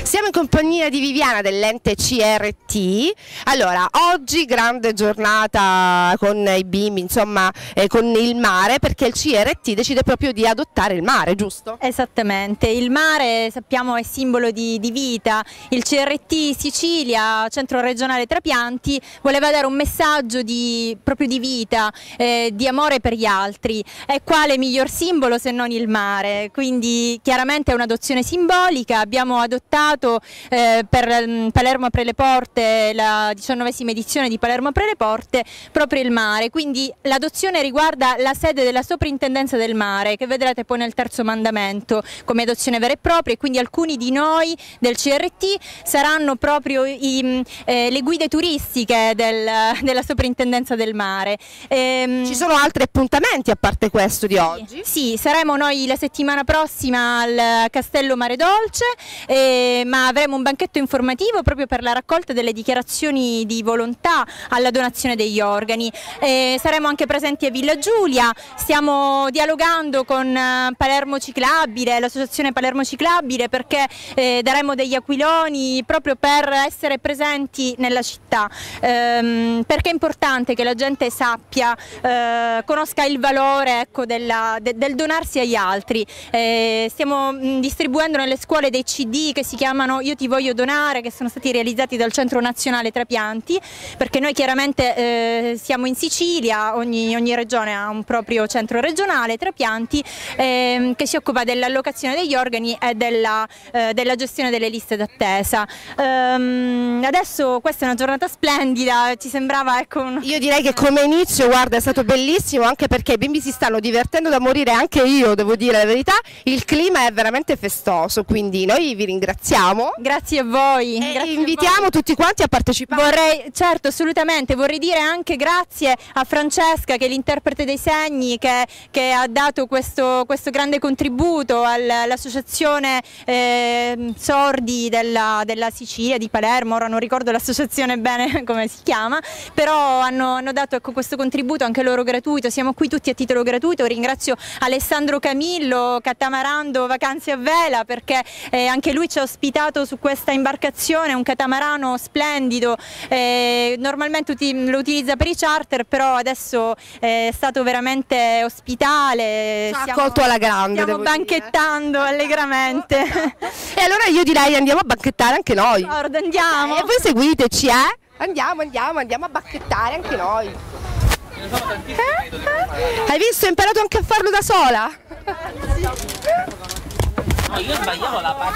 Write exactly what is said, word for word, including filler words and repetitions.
Siamo in compagnia di Viviana dell'ente C R T. Allora, oggi grande giornata con i bimbi, insomma, eh, con il mare, perché il C R T decide proprio di adottare il mare, giusto? Esattamente, il mare sappiamo è simbolo di, di vita. Il C R T Sicilia, Centro Regionale Trapianti, voleva dare un messaggio di, proprio di vita, eh, di amore per gli altri. E quale miglior simbolo se non il mare? Quindi chiaramente è un'adozione simbolica. Abbiamo adottato eh, per Palermo apre le porte, la diciannovesima edizione di Palermo apre le porte, proprio il mare. Quindi l'adozione riguarda la sede della Soprintendenza del Mare, che vedrete poi nel terzo mandamento come adozione vera e propria, e quindi alcuni di noi del C R T saranno proprio i, eh, le guide turistiche del, della Soprintendenza del Mare. Ehm, Ci sono altri appuntamenti a parte questo di sì, oggi? Sì, saremo noi la settimana prossima al Castello Mare Dolce, eh, ma avremo un banchetto informativo proprio per la raccolta delle dichiarazioni di volontà alla donazione degli organi. Eh, saremo anche presenti a Villa Giulia, stiamo dialogando con Palermo Ciclabile, l'associazione Palermo Ciclabile, perché eh, daremo degli aquiloni proprio per essere presenti nella città, ehm, perché è importante che la gente sappia, eh, conosca il valore, ecco, della, de, del donarsi agli altri. Eh, stiamo mh, distribuendo nelle scuole dei C D che si chiamano Io ti voglio donare, che sono stati realizzati dal Centro Nazionale Trapianti, perché noi chiaramente eh, siamo in Sicilia, ogni, ogni regione ha un proprio centro regionale Trapianti, eh, che si occupa dell'allocazione degli organi e della, eh, della gestione delle liste d'attesa. Um, adesso questa è una giornata splendida, ci sembrava, ecco, un... Io direi che come inizio, guarda, è stato bellissimo, anche perché i bimbi si stanno divertendo da morire, anche io devo dire la verità, il clima è veramente festoso, quindi noi vi ringraziamo. Grazie a voi. E grazie invitiamo a voi. tutti quanti a partecipare. Vorrei, certo, assolutamente, vorrei dire anche grazie a Francesca, che è l'interprete dei segni, che, che ha dato questo, questo grande contributo all'associazione eh, sordi della, della Sicilia, di Palermo. Ora non ricordo l'associazione bene come si chiama, però hanno, hanno dato, ecco, questo contributo anche loro gratuito. Siamo qui tutti a titolo gratuito. Ringrazio Alessandro Camillo, Catamarando Vacanze a Vela, perché eh, anche lui ci ha ospitato su questa imbarcazione, un catamarano splendido. Eh, normalmente lo utilizza per i charter, però adesso eh, è stato veramente ospitale. Ci ha accolto alla grande. Stiamo banchettando dire. allegramente. E allora io direi andiamo a banchettare anche noi. D'accordo, andiamo. E voi seguiteci, eh? Andiamo, andiamo, andiamo a banchettare anche noi. Eh? Hai visto? Ho imparato anche a farlo da sola. No, io sbagliavo la parte.